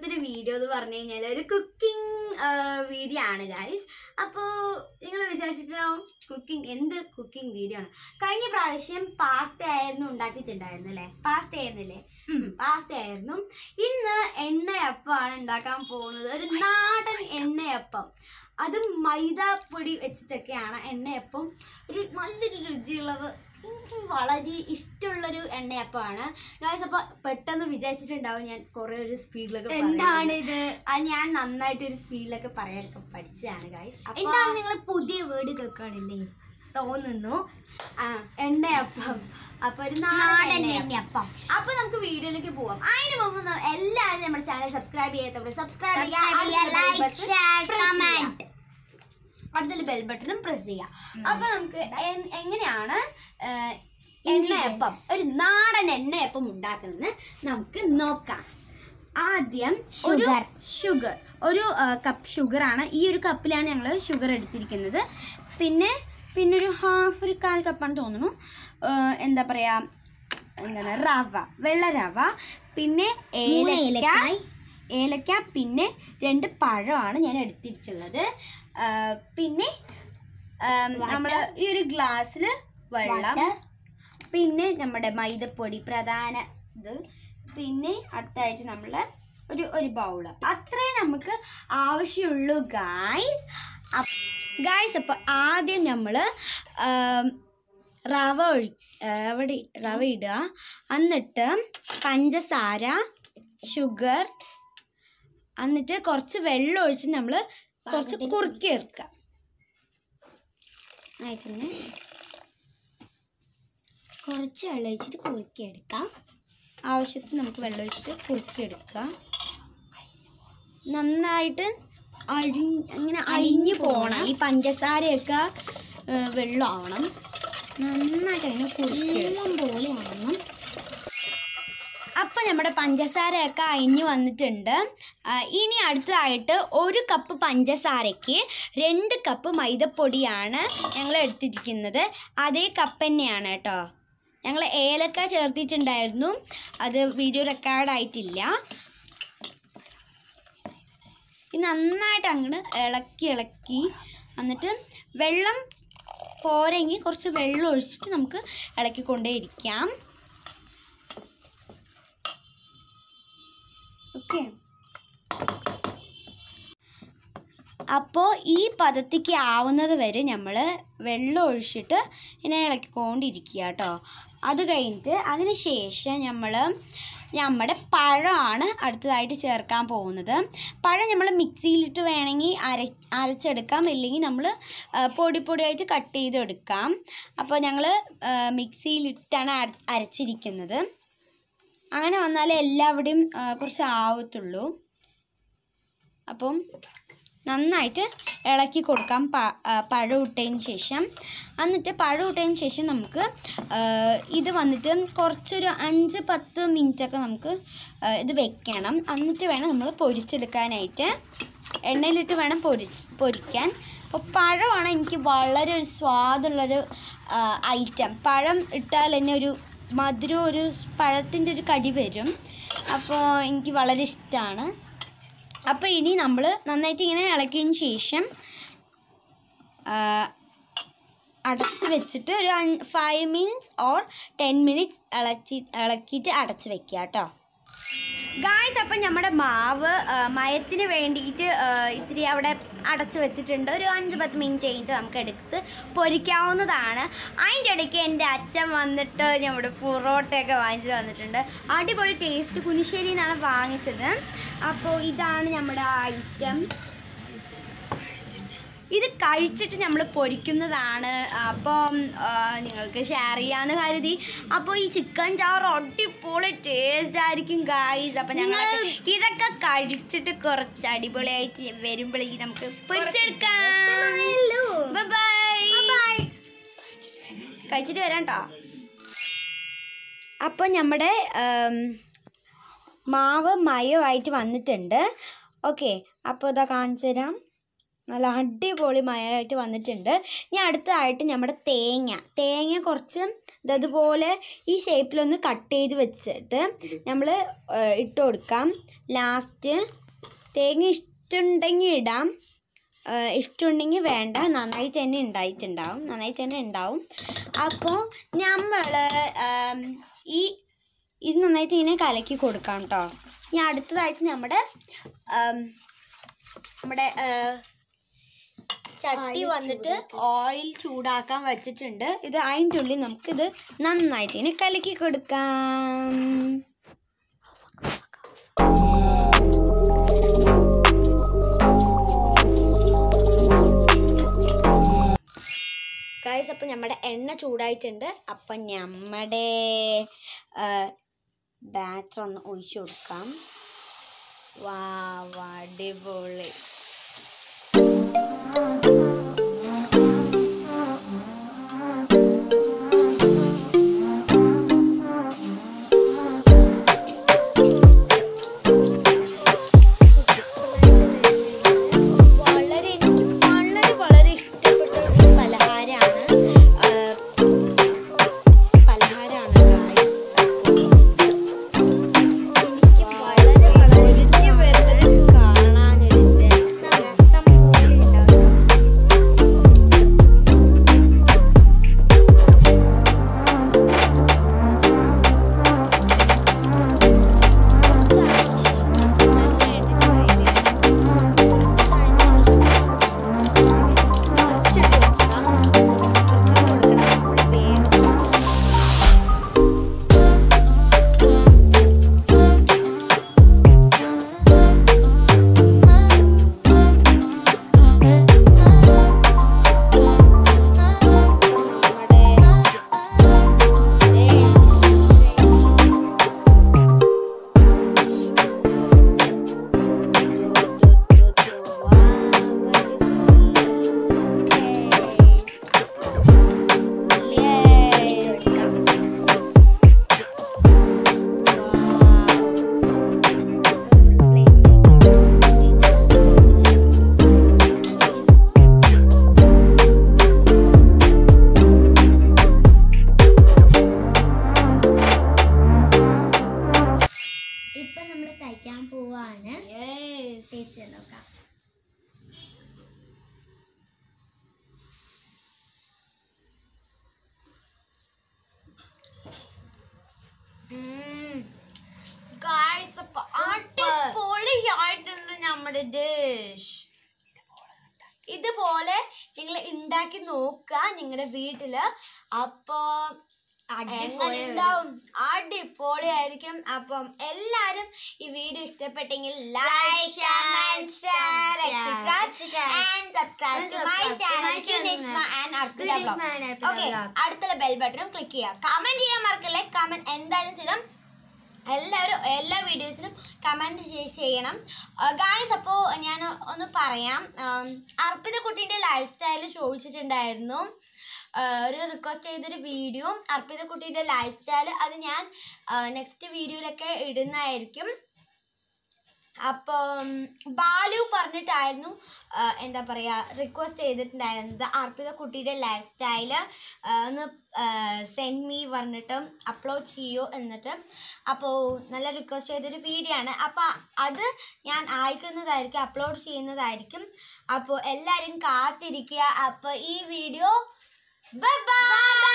ഇന്നത്തെ ഒരു വീഡിയോ എന്ന് പറഞ്ഞു കഴിഞ്ഞാൽ ഒരു കുക്കിംഗ് വീഡിയോ ആണ് ഗൈസ്. അപ്പോൾ നിങ്ങൾ വിചാരിച്ചിട്ടുണ്ടാവും എന്ത് കുക്കിംഗ് വീഡിയോ ആണ്. കഴിഞ്ഞ പ്രാവശ്യം പാസ്ത ആയിരുന്നു ഉണ്ടാക്കിയിട്ടുണ്ടായിരുന്നു അല്ലേ? പാസ്ത ആയിരുന്നു. ഇന്ന് എണ്ണയപ്പമാണ് ഉണ്ടാക്കാൻ പോകുന്നത്. ഒരു നാടൻ എണ്ണയപ്പം, അതും മൈദാപ്പൊടി വെച്ചിട്ടൊക്കെയാണ് എണ്ണയപ്പം. ഒരു നല്ലൊരു രുചിയുള്ളത്, എനിക്ക് വളരെ ഇഷ്ടമുള്ളൊരു എണ്ണയപ്പമാണ് ഗൈസ്. അപ്പോൾ പെട്ടെന്ന് വിചാരിച്ചിട്ടുണ്ടാവും ഞാൻ കുറേ ഒരു സ്പീഡിലൊക്കെ എന്താണിത്, ഞാൻ നന്നായിട്ട് ഒരു സ്പീഡിലൊക്കെ പറയാനൊക്കെ പഠിച്ചതാണ് ഗൈസ്. എന്താണ് നിങ്ങൾ പുതിയ വേർഡ് കേൾക്കാണില്ലേ തോന്നുന്നു. എണ്ണയപ്പം, അപ്പൊ ഒരു നാടൻ എണ്ണയപ്പം. അപ്പൊ നമുക്ക് വീഡിയോയിലേക്ക് പോവാം. അതിന് മുമ്പ് എല്ലാവരും നമ്മുടെ ചാനൽ സബ്സ്ക്രൈബ് ചെയ്യാത്തവർ സബ്സ്ക്രൈബ് ചെയ്യുക, അടുത്തൊരു ബെൽ ബട്ടണും പ്രസ് ചെയ്യാം. അപ്പൊ നമുക്ക് എങ്ങനെയാണ് എണ്ണയപ്പം, ഒരു നാടൻ എണ്ണയപ്പം ഉണ്ടാക്കുന്നത് നമുക്ക് നോക്കാം. ആദ്യം ഷുഗർ, ഒരു കപ്പ് ഷുഗറാണ്. ഈ ഒരു കപ്പിലാണ് ഞങ്ങൾ ഷുഗർ എടുത്തിരിക്കുന്നത്. പിന്നെ ഒരു ഒരു 1/4 കപ്പാണ് തോന്നുന്നു. എന്താ പറയാ, റവ, വെള്ള റവ, പിന്നെ ഏലക്ക, പിന്നെ 2 പഴമാണ് ഞാൻ എടുത്തിട്ടുള്ളത്. പിന്നെ നമ്മൾ ഈ ഒരു ഗ്ലാസ്സിൽ വെള്ളം, പിന്നെ നമ്മുടെ മൈദപ്പൊടി പ്രധാന ഇത്, പിന്നെ അടുത്തായിട്ട് നമ്മൾ ഒരു ബൗള്. അത്രേ നമുക്ക് ആവശ്യമുള്ളൂ ഗായ്സ്. അപ്പോൾ ആദ്യം നമ്മൾ റവ ഇടുക, എന്നിട്ട് പഞ്ചസാര, ഷുഗർ, എന്നിട്ട് കുറച്ച് വെള്ളം ഒഴിച്ച് നമ്മൾ കുറച്ച് കുറുക്കിയെടുക്കുക. കുറച്ച് വെള്ളം ഒഴിച്ചിട്ട് കുറുക്കിയെടുക്കാം. ആവശ്യത്തിന് നമുക്ക് വെള്ളം ഒഴിച്ചിട്ട് കുറുക്കിയെടുക്കുക. നന്നായിട്ട് ഇങ്ങനെ അലിഞ്ഞു പോകണം. ഈ പഞ്ചസാരയൊക്കെ വെള്ളം ആവണം. നന്നായിട്ട് അതിനെ കുറുക്കിയെടുക്കാം പോലെ ആവണം. അപ്പം നമ്മുടെ പഞ്ചസാരയൊക്കെ അരിഞ്ഞ് വന്നിട്ടുണ്ട്. ഇനി അടുത്തതായിട്ട് 1 കപ്പ് പഞ്ചസാരയ്ക്ക് 2 കപ്പ് മൈദപ്പൊടിയാണ് ഞങ്ങൾ എടുത്തിരിക്കുന്നത്. അതേ കപ്പ് തന്നെയാണ് കേട്ടോ. ഞങ്ങൾ ഏലക്ക ചേർത്തിട്ടുണ്ടായിരുന്നു, അത് വീഡിയോ റെക്കോർഡായിട്ടില്ല. ഇത് നന്നായിട്ട് അങ്ങോട്ട് ഇളക്കി എന്നിട്ട് വെള്ളം പോരെങ്കിൽ കുറച്ച് വെള്ളം ഒഴിച്ചിട്ട് നമുക്ക് ഇളക്കിക്കൊണ്ടേയിരിക്കാം. ഓക്കെ, അപ്പോൾ ഈ പദത്തിക്ക് ആവുന്നത് വരെ നമ്മൾ വെള്ളം ഒഴിച്ചിട്ട് ഇങ്ങനെ ഇളക്കിക്കൊണ്ടിരിക്കുക കേട്ടോ. അത് കഴിഞ്ഞിട്ട് അതിന് ശേഷം നമ്മുടെ പഴമാണ് അടുത്തതായിട്ട് ചേർക്കാൻ പോകുന്നത്. പഴം നമ്മൾ മിക്സിയിലിട്ട് വേണമെങ്കിൽ അരച്ചെടുക്കാം, ഇല്ലെങ്കിൽ നമ്മൾ പൊടിയായിട്ട് കട്ട് ചെയ്തെടുക്കാം. അപ്പോൾ ഞങ്ങൾ മിക്സിയിലിട്ടാണ് അരച്ചിരിക്കുന്നത്. അങ്ങനെ വന്നാലേ എല്ലാവിടെയും കുറച്ച് ആവത്തുള്ളൂ. അപ്പം നന്നായിട്ട് ഇളക്കി കൊടുക്കാം പഴം ഇട്ടതിന് ശേഷം. എന്നിട്ട് പഴം ഇട്ടതിന് ശേഷം നമുക്ക് ഇത് വന്നിട്ട് കുറച്ചൊരു 5-10 മിനിറ്റൊക്കെ നമുക്ക് ഇത് വെക്കണം. എന്നിട്ട് വേണം നമ്മൾ പൊരിച്ചെടുക്കാനായിട്ട്. എണ്ണയിലിട്ട് വേണം പൊരിക്കാൻ. അപ്പോൾ പഴമാണ് എനിക്ക് വളരെ ഒരു സ്വാദുള്ളൊരു ഐറ്റം. പഴം ഇട്ടാൽ തന്നെ ഒരു മധുരം, ഒരു പഴത്തിൻ്റെ ഒരു കടി വരും. അപ്പോൾ എനിക്ക് വളരെ ഇഷ്ടമാണ്. അപ്പോൾ ഇനി നമ്മൾ നന്നായിട്ട് ഇങ്ങനെ ഇളക്കിയതിന് ശേഷം അടച്ച് വെച്ചിട്ട് ഒരു 5 മിനിറ്റ്സ് ഓർ 10 മിനിറ്റ്സ് ഇളക്കിയിട്ട് അടച്ച് വെക്കുക കേട്ടോ ഗായ്സ്. അപ്പം നമ്മുടെ മാവ് മയത്തിന് വേണ്ടിയിട്ട് ഇത്തിരി അവിടെ അടച്ച് വെച്ചിട്ടുണ്ട്. ഒരു 5-10 മിനിറ്റ് കഴിഞ്ഞിട്ട് നമുക്ക് എടുത്ത് പൊരിക്കാവുന്നതാണ്. അതിൻ്റെ ഇടയ്ക്ക് എൻ്റെ അച്ഛൻ വന്നിട്ട് നമ്മുടെ പൊറോട്ടയൊക്കെ വാങ്ങിച്ച് വന്നിട്ടുണ്ട്. അടിപൊളി ടേസ്റ്റ്, കുനിശ്ശേരിയിൽ നിന്നാണ് വാങ്ങിച്ചത്. അപ്പോൾ ഇതാണ് നമ്മുടെ ഐറ്റം. ഇത് കഴിച്ചിട്ട് നമ്മൾ പൊരിക്കുന്നതാണ്. അപ്പം നിങ്ങൾക്ക് ഷെയർ ചെയ്യാമെന്ന് കരുതി. അപ്പോൾ ഈ ചിക്കൻ ചാറ് അടിപൊളി ടേസ്റ്റ് ആയിരിക്കും ഗായ്സ്. അപ്പം ഞങ്ങൾ ഇതൊക്കെ കഴിച്ചിട്ട് കുറച്ച് അടിപൊളിയായിട്ട് വരുമ്പോഴേക്ക് നമുക്ക് പൊരിച്ചെടുക്കാം. ബൈ, കഴിച്ചിട്ട് വരാം കേട്ടോ. അപ്പോൾ നമ്മുടെ മാവ് മയമായിട്ട് വന്നിട്ടുണ്ട്. ഓക്കെ, അപ്പോൾ ഇതാ കാണിച്ചു തരാം. നല്ല അടിപൊളി മയമായിട്ട് വന്നിട്ടുണ്ട്. ഇനി അടുത്തതായിട്ട് നമ്മുടെ തേങ്ങ കുറച്ച് ഇതുപോലെ ഈ ഷേപ്പിലൊന്ന് കട്ട് ചെയ്ത് വെച്ചിട്ട് നമ്മൾ ഇട്ട് കൊടുക്കാം. ലാസ്റ്റ് തേങ്ങ ഇഷ്ടമുണ്ടെങ്കിൽ ഇടാം, ഇഷ്ടമുണ്ടെങ്കിൽ വേണ്ട. നന്നായിട്ട് തന്നെ ഉണ്ടാവും. അപ്പോൾ നമ്മൾ ഇത് നന്നായിട്ട് ഇങ്ങനെ കലക്കി കൊടുക്കാം കേട്ടോ. ഇനി അടുത്തതായിട്ട് നമ്മുടെ ചട്ടി വന്നിട്ട് ഓയിൽ ചൂടാക്കാൻ വെച്ചിട്ടുണ്ട്. ഇത് അതിൻ്റെ ഉള്ളിൽ നമുക്കിത് നന്നായിട്ട് ഇനി കലക്കി കൊടുക്കാം. ഗൈസ്, അപ്പം നമ്മുടെ എണ്ണ ചൂടായിട്ടുണ്ട്. അപ്പം നമ്മുടെ ബാറ്റർ ഒന്ന് ഒഴിച്ചു കൊടുക്കാം. അടിപൊളി. അടിപൊളിയായിട്ടുണ്ട് നമ്മുടെ ഡിഷ്. ഇതുപോലെ നിങ്ങൾ ഉണ്ടാക്കി നോക്കുക നിങ്ങളുടെ വീട്ടില്. അപ്പോൾ അടിപൊളിയായിരിക്കും. അപ്പം എല്ലാരും ഈ വീഡിയോ ഇഷ്ടപ്പെട്ടെങ്കിൽ like, comment, share and subscribe to my channel Nishma and Arpitha vlog. Okay, അടുത്തുള്ള ബെൽ ബട്ടണും ക്ലിക്ക് ചെയ്യുക. കമന്റ് ചെയ്യാൻ മറക്കല്ലേ. കമന്റ് എന്തായാലും ചെയ്യണം. എല്ലാവരും എല്ലാ വീഡിയോസിനും കമൻറ്റ് ചെയ്യണം ഗായ്സ്. അപ്പോൾ ഞാൻ ഒന്ന് പറയാം, അർപ്പിത കുട്ടീൻ്റെ ലൈഫ് സ്റ്റൈൽ ചോദിച്ചിട്ടുണ്ടായിരുന്നു. ഒരു റിക്വസ്റ്റ് ചെയ്തൊരു വീഡിയോ അർപ്പിത കുട്ടീൻ്റെ ലൈഫ് സ്റ്റൈൽ, അത് ഞാൻ നെക്സ്റ്റ് വീഡിയോയിലൊക്കെ ഇടുന്നതായിരിക്കും. അപ്പം ബാലു പറഞ്ഞിട്ടായിരുന്നു എന്താ പറയുക റിക്വസ്റ്റ് ചെയ്തിട്ടുണ്ടായിരുന്നത് അർപ്പിത കുട്ടിയുടെ ലൈഫ് സ്റ്റൈല് ഒന്ന് സെൻഡ് മീ പറഞ്ഞിട്ട് അപ്ലോഡ് ചെയ്യൂ എന്നിട്ട്. അപ്പോൾ നല്ല റിക്വസ്റ്റ് ചെയ്തൊരു വീഡിയോ ആണ്. അപ്പോൾ അത് ഞാൻ അയക്കുന്നതായിരിക്കും, അപ്ലോഡ് ചെയ്യുന്നതായിരിക്കും. അപ്പോൾ എല്ലാവരും കാത്തിരിക്കുക. അപ്പോൾ ഈ വീഡിയോ ബൈ ബൈ.